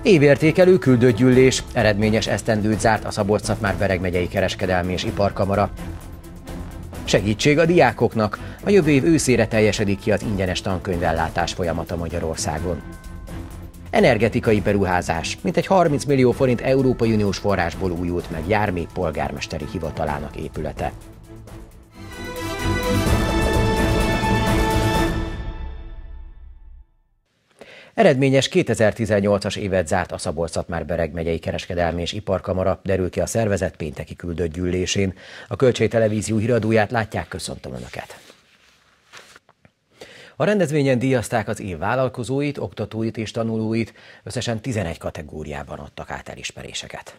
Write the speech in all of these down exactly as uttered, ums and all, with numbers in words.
Évértékelő küldött gyűlés, eredményes esztendőt zárt a Szabolcs-Szatmár-Bereg megyei kereskedelmi és iparkamara. Segítség a diákoknak, a jövő év őszére teljesedik ki az ingyenes tankönyvellátás folyamata Magyarországon. Energetikai beruházás, mintegy harminc millió forint Európai Uniós forrásból újult meg Jármé polgármesteri hivatalának épülete. Eredményes kétezer-tizennyolcas évet zárt a Szabolcs-Szatmár-Bereg megyei kereskedelmi és iparkamara, derül ki a szervezet pénteki küldött gyűlésén. A Kölcsey Televízió híradóját látják, köszöntöm Önöket! A rendezvényen díjazták az év vállalkozóit, oktatóit és tanulóit, összesen tizenegy kategóriában adtak át elismeréseket.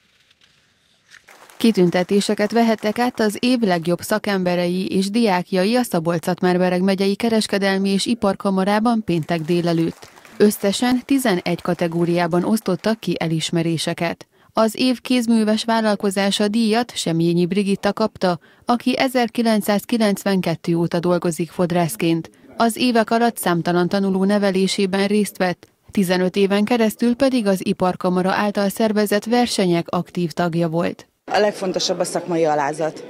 Kitüntetéseket vehettek át az év legjobb szakemberei és diákjai a Szabolcs-Szatmár-Bereg megyei kereskedelmi és iparkamarában péntek délelőtt. Összesen tizenegy kategóriában osztottak ki elismeréseket. Az év kézműves vállalkozása díjat Semjényi Brigitta kapta, aki ezerkilencszázkilencvenkettő óta dolgozik fodrászként. Az évek alatt számtalan tanuló nevelésében részt vett, tizenöt éven keresztül pedig az iparkamara által szervezett versenyek aktív tagja volt. A legfontosabb a szakmai alázat.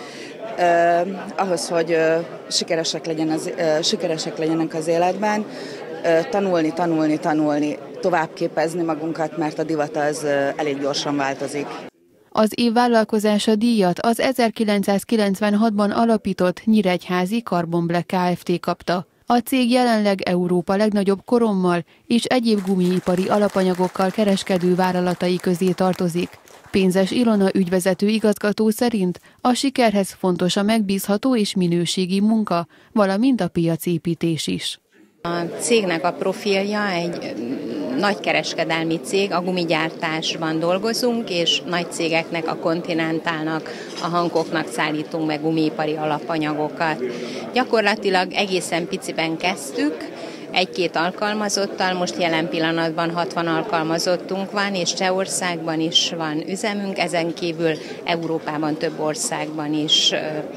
Eh, ahhoz, hogy eh, sikeresek, legyen az, eh, sikeresek legyenek az életben, eh, tanulni, tanulni, tanulni, továbbképezni magunkat, mert a divat az eh, elég gyorsan változik. Az év vállalkozása díjat az ezerkilencszázkilencvenhatban alapított Nyíregyházi Carbon Black Kft. Kapta. A cég jelenleg Európa legnagyobb korommal és egyéb gumiipari alapanyagokkal kereskedő vállalatai közé tartozik. Pénzes Ilona ügyvezető igazgató szerint a sikerhez fontos a megbízható és minőségi munka, valamint a piacépítés is. A cégnek a profilja egy nagy kereskedelmi cég, a gumigyártásban dolgozunk, és nagy cégeknek, a Continentalnak, a Hankoknak szállítunk meg gumiipari alapanyagokat. Gyakorlatilag egészen piciben kezdtük, egy-két alkalmazottal, most jelen pillanatban hatvan alkalmazottunk van, és Csehországban is van üzemünk, ezen kívül Európában több országban is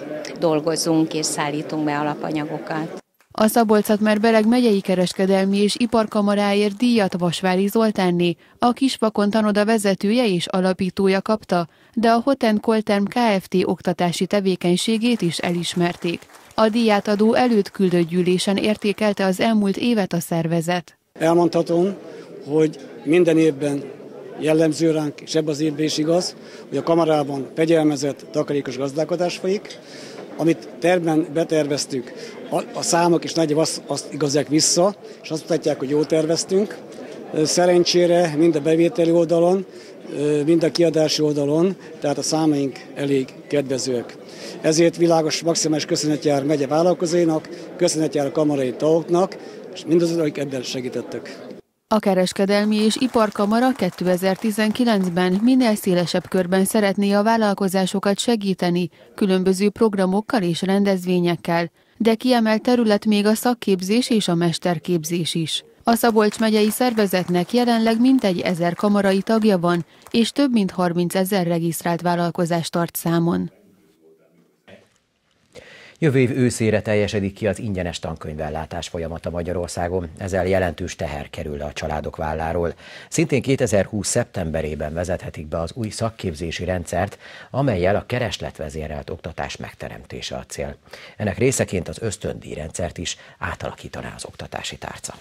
dolgozunk és szállítunk be alapanyagokat. A Szabolcs-Szatmár-Bereg megyei kereskedelmi és iparkamaráért díjat Vasvári Zoltánné, a Kisvakon tanoda vezetője és alapítója kapta, de a Hot and Colterm Kft. Oktatási tevékenységét is elismerték. A díját adó előtt küldött gyűlésen értékelte az elmúlt évet a szervezet. Elmondhatom, hogy minden évben jellemző ránk, és ebben az évben is igaz, hogy a kamarában fegyelmezett, takarékos gazdálkodás folyik. Amit tervben beterveztük, a, a számok is nagyjából azt, azt igazják vissza, és azt mutatják, hogy jól terveztünk. Szerencsére mind a bevételi oldalon, mind a kiadási oldalon, tehát a számaink elég kedvezőek. Ezért világos, maximális köszönet jár megye vállalkozóinak, köszönet jár a kamarai tagoknak, és mindazok, akik ebben segítettek. A Kereskedelmi és Iparkamara kétezer-tizenkilencben minél szélesebb körben szeretné a vállalkozásokat segíteni, különböző programokkal és rendezvényekkel, de kiemelt terület még a szakképzés és a mesterképzés is. A Szabolcs megyei szervezetnek jelenleg mintegy ezer kamarai tagja van, és több mint harmincezer regisztrált vállalkozást tart számon. Jövő év őszére teljesedik ki az ingyenes tankönyvellátás folyamata Magyarországon, ezzel jelentős teher kerül le a családok válláról. Szintén kétezer-húsz szeptemberében vezethetik be az új szakképzési rendszert, amellyel a keresletvezérelt oktatás megteremtése a cél. Ennek részeként az ösztöndíjrendszert is átalakítaná az oktatási tárca.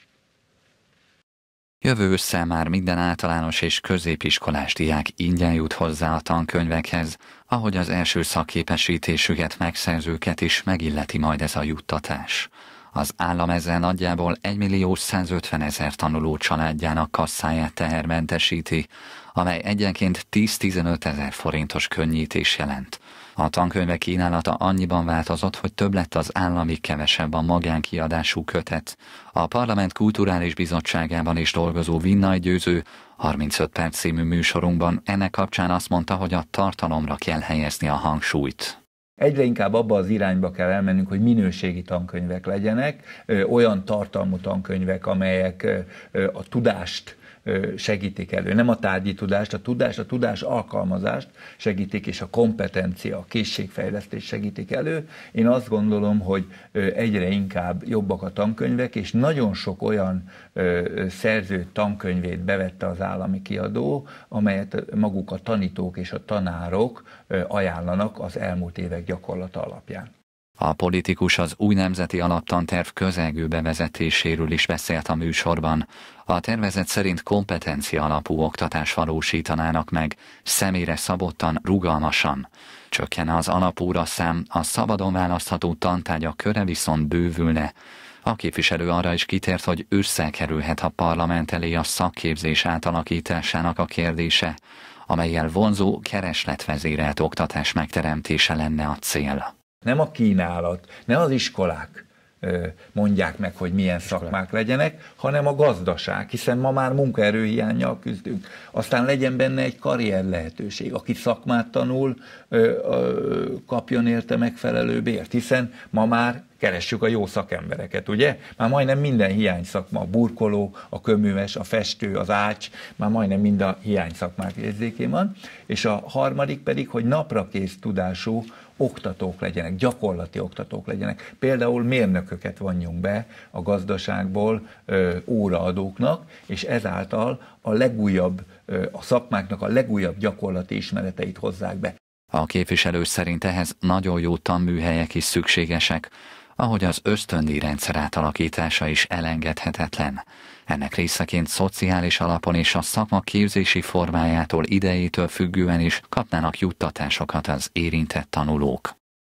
Jövő ősszel már minden általános és középiskolás diák ingyen jut hozzá a tankönyvekhez, ahogy az első szakképesítésüket megszerzőket is megilleti majd ez a juttatás. Az állam ezzel nagyjából egymillió százötvenezer tanuló családjának kasszáját tehermentesíti, amely egyenként tíz-tizenöt ezer forintos könnyítés jelent. A tankönyvek kínálata annyiban változott, hogy több lett az állami, kevesebb a magánkiadású kötet. A Parlament Kulturális Bizottságában is dolgozó Vinnay Győző harmincöt perc című műsorunkban ennek kapcsán azt mondta, hogy a tartalomra kell helyezni a hangsúlyt. Egyre inkább abba az irányba kell elmennünk, hogy minőségi tankönyvek legyenek, olyan tartalmú tankönyvek, amelyek a tudást segítik elő. Nem a tárgyi tudást, a tudás, a tudás alkalmazást segítik, és a kompetencia, a készségfejlesztés segítik elő. Én azt gondolom, hogy egyre inkább jobbak a tankönyvek, és nagyon sok olyan szerző tankönyvét bevette az állami kiadó, amelyet maguk a tanítók és a tanárok ajánlanak az elmúlt évek gyakorlata alapján. A politikus az új nemzeti alaptanterv közelgő bevezetéséről is beszélt a műsorban. A tervezet szerint kompetencia alapú oktatást valósítanának meg, személyre szabottan, rugalmasan. Csökkenne az alapóraszám, a szabadon választható tantárgyak köre viszont bővülne. A képviselő arra is kitért, hogy összekerülhet a parlament elé a szakképzés átalakításának a kérdése, amellyel vonzó, keresletvezérelt oktatás megteremtése lenne a cél. Nem a kínálat, ne az iskolák mondják meg, hogy milyen szakmák legyenek, hanem a gazdaság, hiszen ma már munkaerőhiánnyal küzdünk. Aztán legyen benne egy karrier lehetőség. Aki szakmát tanul, kapjon érte megfelelő bért, hiszen ma már keressük a jó szakembereket, ugye? Már majdnem minden hiány szakma, a burkoló, a köműves, a festő, az ács, már majdnem mind a hiány szakmák érzékén van. És a harmadik pedig, hogy naprakész tudású oktatók legyenek, gyakorlati oktatók legyenek. Például mérnököket vonjunk be a gazdaságból ö, óraadóknak, és ezáltal a legújabb, ö, a szakmáknak a legújabb gyakorlati ismereteit hozzák be. A képviselő szerint ehhez nagyon jó tanműhelyek is szükségesek, ahogy az ösztöndíj rendszer átalakítása is elengedhetetlen. Ennek részeként szociális alapon és a szakma képzési formájától, idejétől függően is kapnának juttatásokat az érintett tanulók.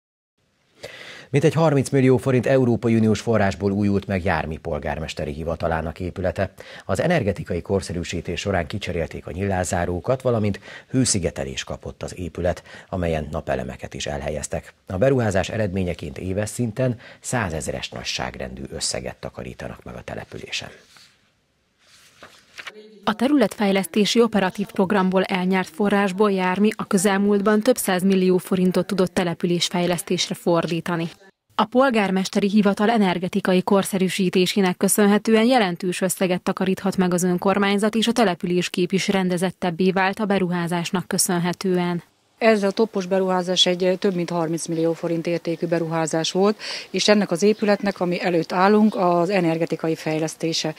Mintegy harminc millió forint Európai Uniós forrásból újult meg Jármi polgármesteri hivatalának épülete. Az energetikai korszerűsítés során kicserélték a nyilázárókat, valamint hőszigetelés kapott az épület, amelyen napelemeket is elhelyeztek. A beruházás eredményeként éves szinten százezeres nagyságrendű összeget takarítanak meg a településen. A területfejlesztési operatív programból elnyert forrásból Jármi a közelmúltban több száz millió forintot tudott településfejlesztésre fordítani. A polgármesteri hivatal energetikai korszerűsítésének köszönhetően jelentős összeget takaríthat meg az önkormányzat, és a településkép is rendezettebbé vált a beruházásnak köszönhetően. Ez a toppos beruházás egy több mint harminc millió forint értékű beruházás volt, és ennek az épületnek, ami előtt állunk, az energetikai fejlesztése.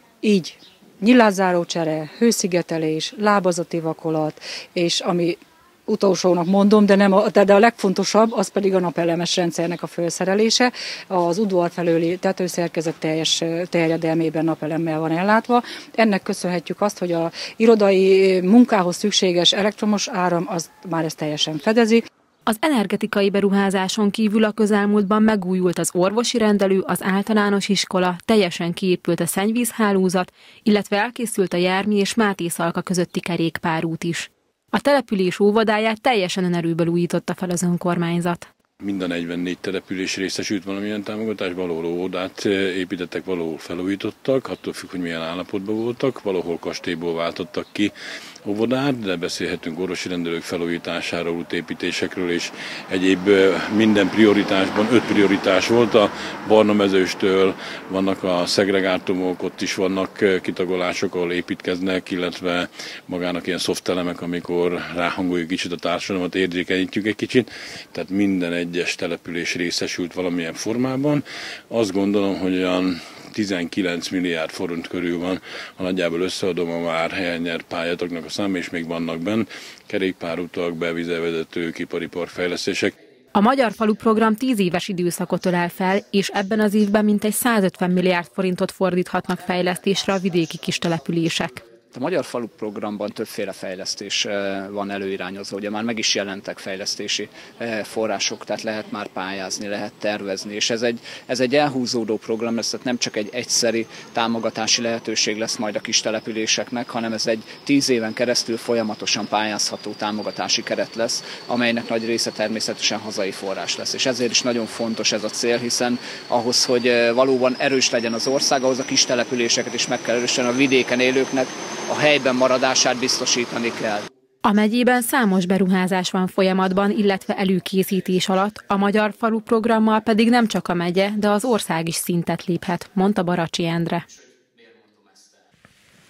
Így nyilázárócsere, hőszigetelés, lábazati vakolat, és ami utolsónak mondom, de, nem a, de a legfontosabb, az pedig a napelemes rendszernek a felszerelése. Az udvar felőli tetőszerkezet teljes terjedelmében napelemmel van ellátva. Ennek köszönhetjük azt, hogy a irodai munkához szükséges elektromos áram, az már ezt teljesen fedezi. Az energetikai beruházáson kívül a közelmúltban megújult az orvosi rendelő, az általános iskola, teljesen kiépült a szennyvízhálózat, illetve elkészült a Jármi és Mátészalka közötti kerékpárút is. A település óvodáját teljesen önerőből újította fel az önkormányzat. Mind a negyvennégy település részesült valamilyen támogatásban, valahol óvodát építettek, valahol felújítottak, attól függ, hogy milyen állapotban voltak, valahol kastélyból váltottak ki óvodát, de beszélhetünk orvosi rendelők felújításáról, útépítésekről, és egyéb minden prioritásban, öt prioritás volt a Barnamezőstől, vannak a szegregátumok, ott is vannak kitagolások, ahol építkeznek, illetve magának ilyen szoftelemek, amikor ráhangoljuk kicsit a társadalmat, érzékenyítjük egy kicsit, tehát minden egyes település részesült valamilyen formában. Azt gondolom, hogy olyan tizenkilenc milliárd forint körül van, ha nagyjából összeadom a már elnyert pályázatoknak a száma, és még vannak benn kerékpárutak, bevizelvezetők, ipari parkfejlesztések. A Magyar Falu program tíz éves időszakot ölel fel, és ebben az évben mintegy százötven milliárd forintot fordíthatnak fejlesztésre a vidéki kistelepülések. A Magyar Falu programban többféle fejlesztés van előirányozva, ugye már meg is jelentek fejlesztési források, tehát lehet már pályázni, lehet tervezni, és ez egy, ez egy elhúzódó program lesz, tehát nem csak egy egyszeri támogatási lehetőség lesz majd a kis településeknek, hanem ez egy tíz éven keresztül folyamatosan pályázható támogatási keret lesz, amelynek nagy része természetesen hazai forrás lesz. És ezért is nagyon fontos ez a cél, hiszen ahhoz, hogy valóban erős legyen az ország, ahhoz a kis településeket is meg kell erősíteni, a vidéken élőknek a helyben maradását biztosítani kell. A megyében számos beruházás van folyamatban, illetve előkészítés alatt, a Magyar Falu programmal pedig nem csak a megye, de az ország is szintet léphet, mondta Baracsi Endre.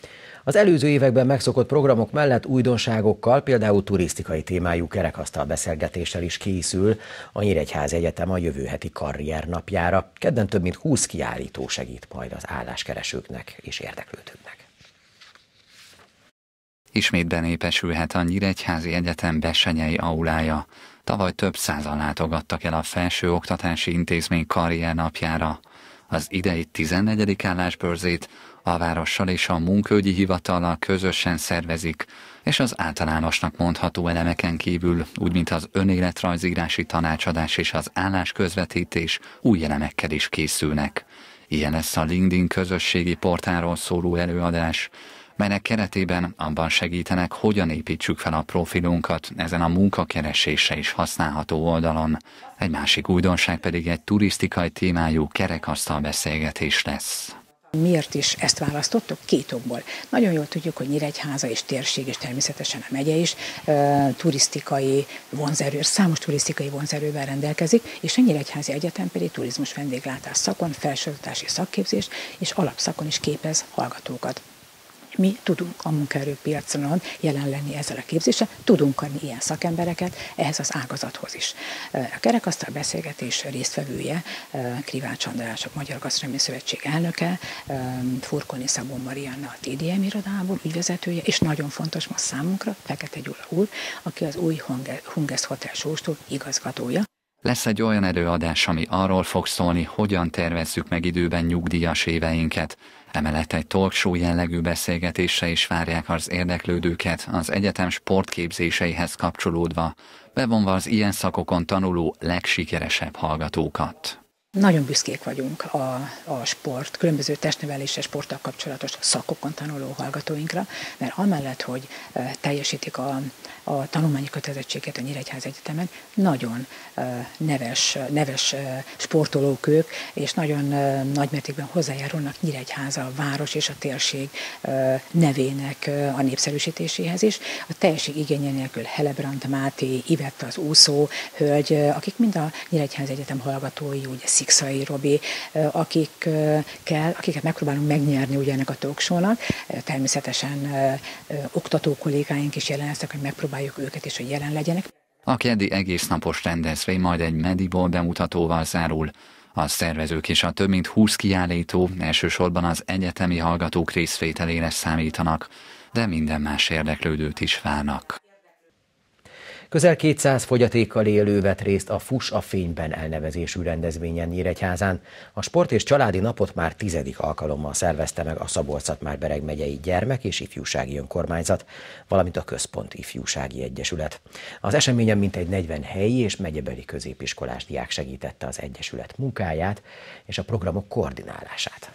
Az előző években megszokott programok mellett újdonságokkal, például turisztikai témájú kerekasztal beszélgetéssel is készül a Nyíregyházi Egyetem a jövő heti karriernapjára. Kedden több mint húsz kiállító segít majd az álláskeresőknek és érdeklődőknek. Ismét benépesülhet a Nyíregyházi Egyetem Bessenyei aulája. Tavaly több százan látogattak el a felsőoktatási intézmény karriernapjára. Az idei tizennegyedik állásbörzét a várossal és a munkaügyi hivatallal közösen szervezik, és az általánosnak mondható elemeken kívül, úgy mint az önéletrajzírási tanácsadás és az állásközvetítés, új elemekkel is készülnek. Ilyen lesz a LinkedIn közösségi portálról szóló előadás, melynek keretében abban segítenek, hogyan építsük fel a profilunkat ezen a munkakeresésre is használható oldalon. Egy másik újdonság pedig egy turisztikai témájú kerekasztal beszélgetés lesz. Miért is ezt választottuk? Két okból. Nagyon jól tudjuk, hogy Nyíregyháza és térség, és természetesen a megye is e, turisztikai vonzerő, számos turisztikai vonzerővel rendelkezik, és a Nyíregyházi Egyetem pedig turizmus vendéglátás szakon, felsőoktatási szakképzés és alapszakon is képez hallgatókat. Mi tudunk a munkaerőpiacon jelen lenni ezzel a képzéssel, tudunk adni ilyen szakembereket ehhez az ágazathoz is. A kerekasztal beszélgetés résztvevője, Krivács András, a Magyar Gasztronómiai Szövetség elnöke, Furkoni Szabó Marianna, a té dé em irodából ügyvezetője, és nagyon fontos most számunkra Fekete Gyula úr, aki az új Hungest Hotel Sóstó igazgatója. Lesz egy olyan előadás, ami arról fog szólni, hogyan tervezzük meg időben nyugdíjas éveinket. Emellett egy talkshow jellegű beszélgetésre is várják az érdeklődőket az egyetem sportképzéseihez kapcsolódva, bevonva az ilyen szakokon tanuló legsikeresebb hallgatókat. Nagyon büszkék vagyunk a, a sport, különböző testneveléssel, sporttal kapcsolatos szakokon tanuló hallgatóinkra, mert amellett, hogy e, teljesítik a, a tanulmányi kötelezettséget a Nyíregyházi Egyetemen, nagyon e, neves, neves e, sportolók ők, és nagyon e, nagymértékben hozzájárulnak Nyíregyháza, a város és a térség e, nevének e, a népszerűsítéséhez is. A teljesség igénye nélkül Helebrand Máté, Ivetta az úszó hölgy, akik mind a Nyíregyházi Egyetem hallgatói, ugye Szikszai Robi, akikkel, akiket megpróbálunk megnyerni ugye ennek a talkshownak. Természetesen oktató kollégáink is jelen lesznek, hogy megpróbáljuk őket is, hogy jelen legyenek. A keddi egésznapos rendezvény majd egy Mediból bemutatóval zárul. A szervezők és a több mint húsz kiállító elsősorban az egyetemi hallgatók részvételére számítanak, de minden más érdeklődőt is várnak. Közel kétszáz fogyatékkal élő vett részt a Fuss a fényben elnevezésű rendezvényen Nyíregyházán. A sport és családi napot már tizedik alkalommal szervezte meg a Szabolcs-Szatmár-Bereg megyei gyermek- és ifjúsági önkormányzat, valamint a Központ Ifjúsági Egyesület. Az eseményen mintegy negyven helyi és megyebeli középiskolás diák segítette az egyesület munkáját és a programok koordinálását.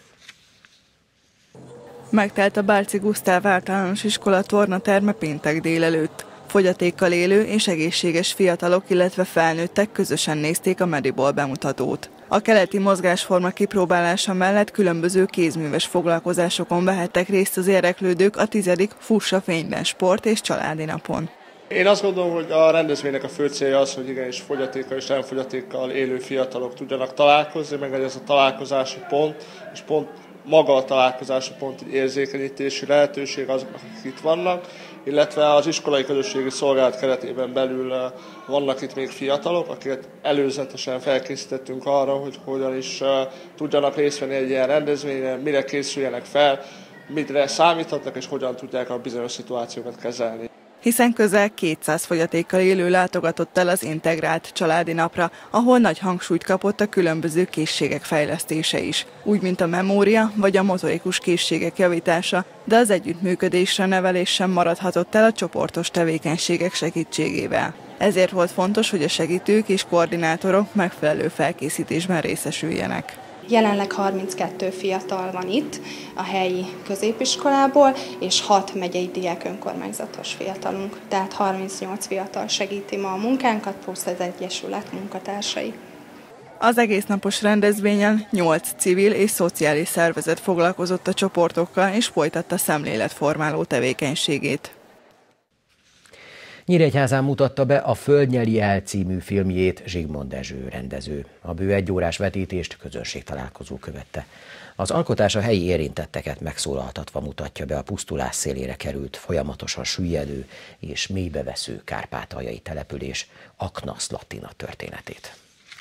Megtelt a Bárci Gusztáv általános iskola tornaterme péntek délelőtt. Fogyatékkal élő és egészséges fiatalok, illetve felnőttek közösen nézték a Medibol bemutatót. A keleti mozgásforma kipróbálása mellett különböző kézműves foglalkozásokon vehettek részt az érdeklődők a tizedik Fuss a fényben sport és családi napon. Én azt gondolom, hogy a rendezvénynek a fő célja az, hogy igenis fogyatékkal és nem fogyatékkal élő fiatalok tudjanak találkozni, meg ez a találkozási pont, és pont maga a találkozási pont egy érzékenyítési lehetőség azoknak, akik itt vannak, illetve az iskolai közösségi szolgálat keretében belül vannak itt még fiatalok, akiket előzetesen felkészítettünk arra, hogy hogyan is tudjanak részt venni egy ilyen rendezvényen, mire készüljenek fel, mire számíthatnak és hogyan tudják a bizonyos szituációkat kezelni. Hiszen közel kétszáz fogyatékkal élő látogatott el az integrált családi napra, ahol nagy hangsúlyt kapott a különböző készségek fejlesztése is, úgy mint a memória vagy a motorikus készségek javítása, de az együttműködésre nevelés sem maradhatott el a csoportos tevékenységek segítségével. Ezért volt fontos, hogy a segítők és koordinátorok megfelelő felkészítésben részesüljenek. Jelenleg harminckettő fiatal van itt a helyi középiskolából, és hat megyei diák önkormányzatos fiatalunk. Tehát harmincnyolc fiatal segíti ma a munkánkat, plusz az egyesület munkatársai. Az egésznapos rendezvényen nyolc civil és szociális szervezet foglalkozott a csoportokkal és folytatta szemléletformáló tevékenységét. Nyíregyházán mutatta be a Föld nyeli el című filmjét Zsigmond Dezső rendező. A bő egyórás vetítést közönségtalálkozó követte. Az alkotás a helyi érintetteket megszólaltatva mutatja be a pusztulás szélére került, folyamatosan süllyedő és mélybevesző kárpátaljai település Akna Szlatina történetét.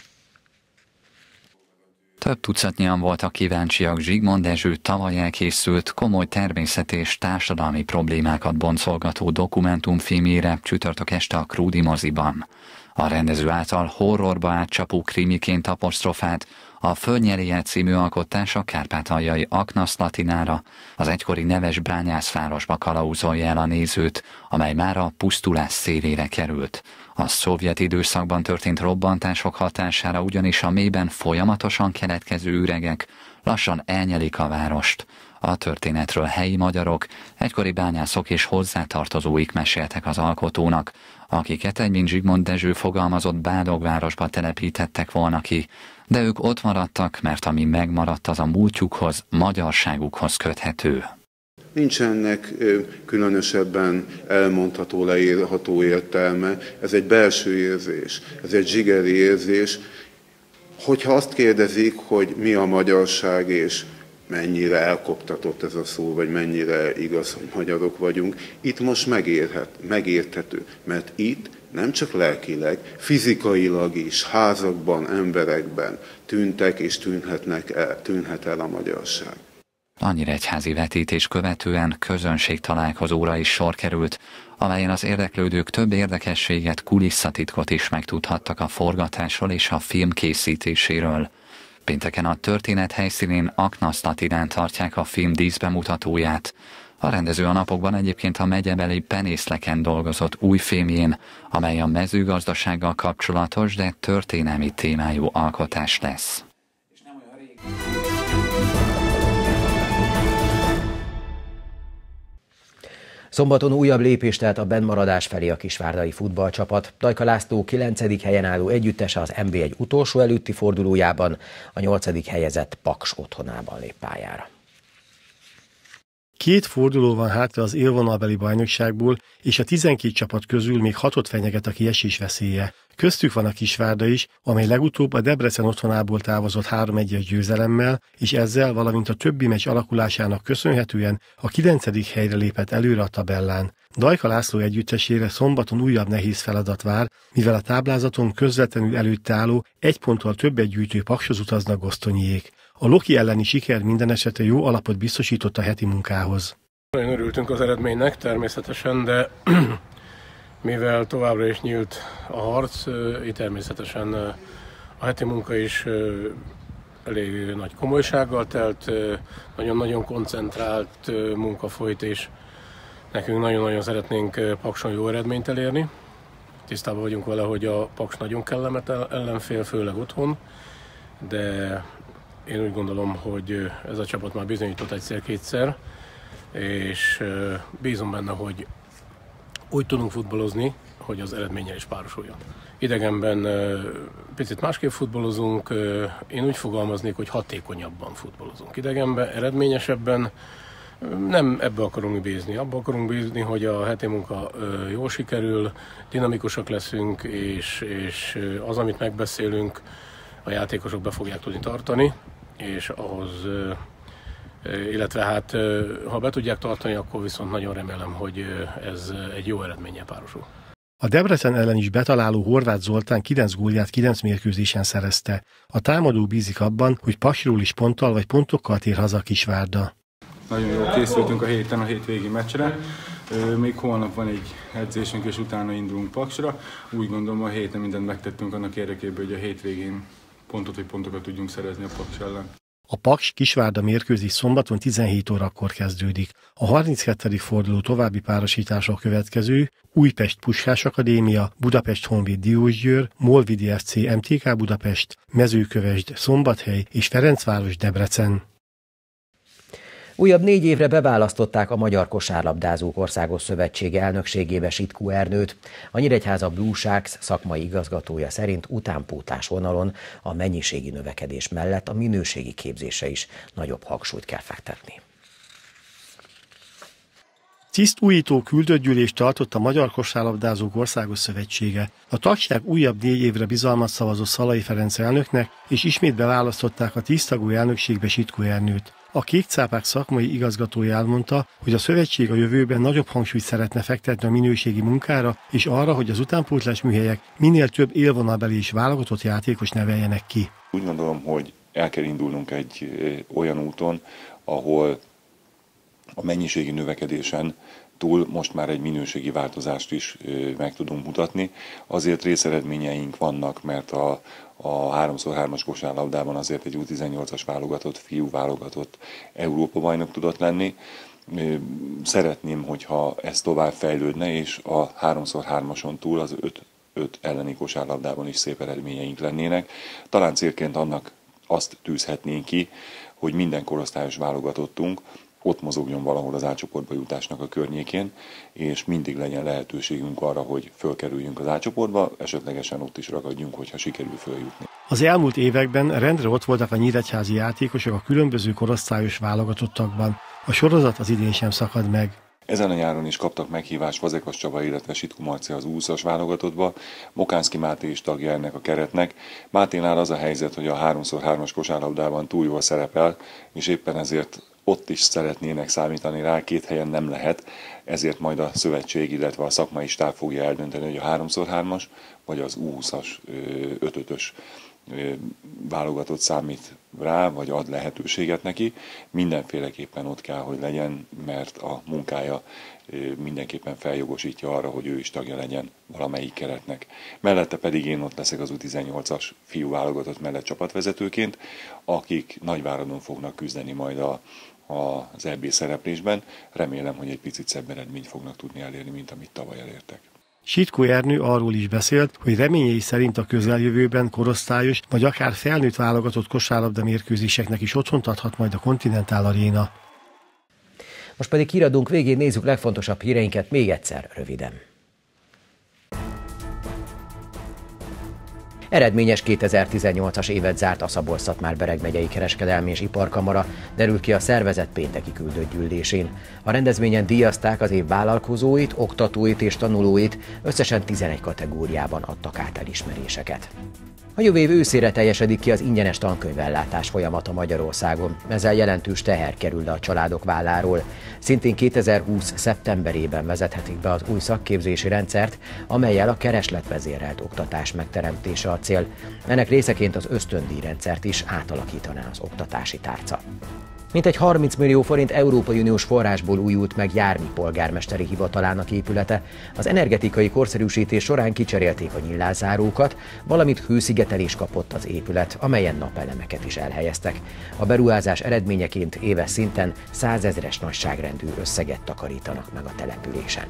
Több tucatnyian voltak kíváncsiak Zsigmond Dezső tavaly elkészült, komoly természeti és társadalmi problémákat boncolgató dokumentumfilmjére csütörtök este a Krúdi moziban. A rendező által horrorba átcsapó krimiként apostrofált a Föld nyeli el című alkotás a kárpátaljai Akna Szlatinára, az egykori neves bányászvárosba kalauzolja el a nézőt, amely már a pusztulás szélére került. A szovjet időszakban történt robbantások hatására ugyanis a mélyben folyamatosan keletkező üregek lassan elnyelik a várost. A történetről helyi magyarok, egykori bányászok és hozzátartozóik meséltek az alkotónak, akiket egy, mint Zsigmond Dezső fogalmazott, Bádogvárosba telepítettek volna ki, de ők ott maradtak, mert ami megmaradt, az a múltjukhoz, magyarságukhoz köthető. Nincs ennek különösebben elmondható, leírható értelme, ez egy belső érzés, ez egy zsigeri érzés. Hogyha azt kérdezik, hogy mi a magyarság és mennyire elkoptatott ez a szó, vagy mennyire igaz, hogy magyarok vagyunk, itt most megérhet, megérthető, mert itt nem csak lelkileg, fizikailag is, házakban, emberekben tűntek és tűnhetnek el, tűnhet el a magyarság. A nyíregyházi vetítés követően közönségtalálkozóra is sor került, amelyen az érdeklődők több érdekességet, kulisszatitkot is megtudhattak a forgatásról és a film készítéséről. Pénteken a történet helyszínén Akna Szlatinán tartják a film díszbemutatóját. A rendező a napokban egyébként a megyebeli Penészleken dolgozott új filmjén, amely a mezőgazdasággal kapcsolatos, de történelmi témájú alkotás lesz. Szombaton újabb lépést tett a bennmaradás felé a kisvárdai futballcsapat. Dajka László kilencedik helyen álló együttese az en bé egy utolsó előtti fordulójában, a nyolcadik helyezett Paks otthonában lép pályára. Két forduló van hátra az élvonalbeli bajnokságból, és a tizenkét csapat közül még hatot fenyeget a kiesés veszélye. Köztük van a Kisvárda is, amely legutóbb a Debrecen otthonából távozott három egyes győzelemmel, és ezzel, valamint a többi meccs alakulásának köszönhetően a kilencedik helyre lépett előre a tabellán. Dajka László együttesére szombaton újabb nehéz feladat vár, mivel a táblázaton közvetlenül előtte álló egy ponttal többet gyűjtő Pakshoz utaznak Gosztonyiék. A Loki elleni siker minden esetre jó alapot biztosított a heti munkához. Nagyon örültünk az eredménynek természetesen, de mivel továbbra is nyílt a harc, így természetesen a heti munka is elég nagy komolysággal telt, nagyon-nagyon koncentrált munka folyt, és nekünk nagyon-nagyon szeretnénk Pakson jó eredményt elérni. Tisztában vagyunk vele, hogy a Paks nagyon kellemetlen ellenfél, főleg otthon, de én úgy gondolom, hogy ez a csapat már bizonyított egyszer-kétszer, és bízom benne, hogy úgy tudunk futballozni, hogy az eredménnyel is párosuljon. Idegenben picit másképp futballozunk, én úgy fogalmaznék, hogy hatékonyabban futballozunk. Idegenben, eredményesebben, nem ebbe akarunk bízni, abba akarunk bízni, hogy a heti munka jól sikerül, dinamikusak leszünk, és, és az, amit megbeszélünk, a játékosok be fogják tudni tartani, és ahhoz, illetve hát ha be tudják tartani, akkor viszont nagyon remélem, hogy ez egy jó eredménnyel párosul. A Debrecen ellen is betaláló Horváth Zoltán kilenc gólját kilenc mérkőzésen szerezte. A támadó bízik abban, hogy Paksról is ponttal vagy pontokkal tér haza a Kisvárda. Nagyon jól készültünk a héten a hétvégi meccsre. Még holnap van egy edzésünk, és utána indulunk Paksra. Úgy gondolom, a héten mindent megtettünk annak érdekében, hogy a hétvégén pontot vagy pontokat tudjunk szerezni a Paks ellen. A Paks Kisvárda mérkőzés szombaton tizenhét órakor kezdődik. A harminckettedik forduló további párosítása a következő: Újpest Puskás Akadémia, Budapest Honvéd Diósgyőr, Molvidi ef cé em té ká Budapest, Mezőkövesd Szombathely és Ferencváros Debrecen. Újabb négy évre beválasztották a Magyar Kosárlabdázók Országos Szövetsége elnökségébe Sitkó Ernőt. A Nyíregyháza Blue Sharks szakmai igazgatója szerint utánpótlás vonalon a mennyiségi növekedés mellett a minőségi képzésre is nagyobb hangsúlyt kell fektetni. Tisztújító küldött gyűlést tartott a Magyar Kosárlabdázók Országos Szövetsége. A tagság újabb négy évre bizalmat szavazott Szalai Ferenc elnöknek, és ismét beválasztották a tíztagú elnökségbe Sitkó Ernőt. A Kékcápák szakmai igazgatója elmondta, hogy a szövetség a jövőben nagyobb hangsúlyt szeretne fektetni a minőségi munkára, és arra, hogy az utánpótlás műhelyek minél több élvonalbeli és válogatott játékos neveljenek ki. Úgy gondolom, hogy el kell indulnunk egy olyan úton, ahol a mennyiségi növekedésen túl most már egy minőségi változást is meg tudunk mutatni. Azért részeredményeink vannak, mert a, a három szor hármas kosárlabdában azért egy U tizennyolcas válogatott, fiú válogatott Európa-bajnok tudott lenni. Szeretném, hogyha ez tovább fejlődne, és a három szor hármason túl az öt öt elleni kosárlabdában is szép eredményeink lennének. Talán célként annak azt tűzhetnénk ki, hogy minden korosztályos válogatottunk ott mozogjon valahol az A-csoportba jutásnak a környékén, és mindig legyen lehetőségünk arra, hogy fölkerüljünk az A-csoportba, esetlegesen ott is ragadjunk, hogyha sikerül följutni. Az elmúlt években rendre ott voltak a nyíregyházi játékosok a különböző korosztályos válogatottakban. A sorozat az idén sem szakad meg. Ezen a nyáron is kaptak meghívást Fazekas Csaba, illetve Sitkó Marci az U húszas válogatottba. Mokánszki Máté is tagja ennek a keretnek. Máténál az a helyzet, hogy a három szor hármas kosárlabdában túl jól szerepel, és éppen ezért ott is szeretnének számítani rá, két helyen nem lehet, ezért majd a szövetség, illetve a szakmai stáb fogja eldönteni, hogy a három szor hármas vagy az U húszas öt ötös válogatott számít rá, vagy ad lehetőséget neki. Mindenféleképpen ott kell, hogy legyen, mert a munkája mindenképpen feljogosítja arra, hogy ő is tagja legyen valamelyik keretnek. Mellette pedig én ott leszek az U tizennyolcas fiú válogatott mellett csapatvezetőként, akik Nagyváradon fognak küzdeni majd a, a, az é bé szereplésben. Remélem, hogy egy picit szebb eredményt fognak tudni elérni, mint amit tavaly elértek. Sitkó Ernő arról is beszélt, hogy reményei szerint a közeljövőben korosztályos vagy akár felnőtt válogatott kosárlabda mérkőzéseknek is otthont adhat majd a Continental Arena. Most pedig híradónk végén nézzük legfontosabb híreinket még egyszer röviden. Eredményes kétezer-tizennyolcas évet zárt a Szabolcs-Szatmár-Bereg megyei kereskedelmi és iparkamara, derül ki a szervezet pénteki küldött gyűlésén. A rendezvényen díjazták az év vállalkozóit, oktatóit és tanulóit, összesen tizenegy kategóriában adtak át elismeréseket. A jövő év őszére teljesedik ki az ingyenes tankönyvellátás folyamata Magyarországon. Ezzel jelentős teher kerül le a családok válláról. Szintén kétezer-húsz szeptemberében vezethetik be az új szakképzési rendszert, amellyel a keresletvezérelt oktatás megteremtése a cél. Ennek részeként az ösztöndíjrendszert is átalakítaná az oktatási tárca. Mintegy harminc millió forint Európai Uniós forrásból újult meg Jármi polgármesteri hivatalának épülete. Az energetikai korszerűsítés során kicserélték a nyillázárókat, valamint hőszigetelés kapott az épület, amelyen napelemeket is elhelyeztek. A beruházás eredményeként éves szinten százezres nagyságrendű összeget takarítanak meg a településen.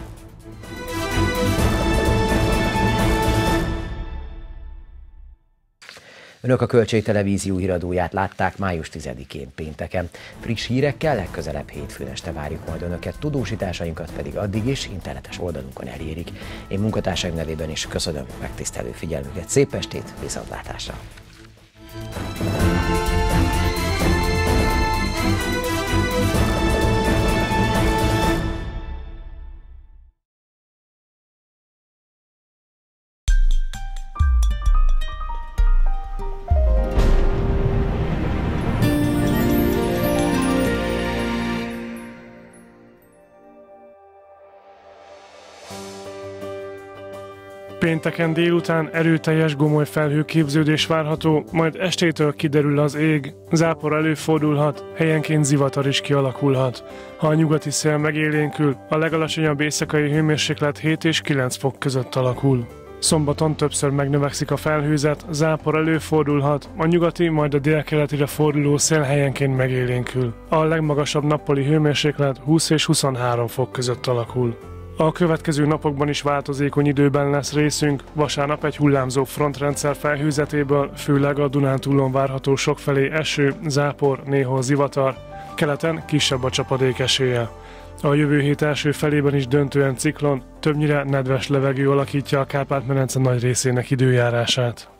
Önök a Kölcsei Televízió híradóját látták május tizedikén pénteken. Friss hírekkel legközelebb hétfőn este várjuk majd Önöket, tudósításainkat pedig addig is internetes oldalunkon elérik. Én munkatársaim nevében is köszönöm megtisztelő figyelmüket, szép estét, viszontlátásra! Pénteken délután erőteljes gomoly felhőképződés várható, majd estétől kiderül az ég, zápor előfordulhat, helyenként zivatar is kialakulhat. Ha a nyugati szél megélénkül, a legalacsonyabb éjszakai hőmérséklet hét és kilenc fok között alakul. Szombaton többször megnövekszik a felhőzet, zápor előfordulhat, a nyugati, majd a délkeletire forduló szél helyenként megélénkül. A legmagasabb nappali hőmérséklet húsz és huszonhárom fok között alakul. A következő napokban is változékony időben lesz részünk, vasárnap egy hullámzó frontrendszer felhőzetéből, főleg a Dunántúlon várható sokfelé eső, zápor, néhol zivatar, keleten kisebb a csapadék esélye. A jövő hét első felében is döntően ciklon, többnyire nedves levegő alakítja a Kárpát-medence nagy részének időjárását.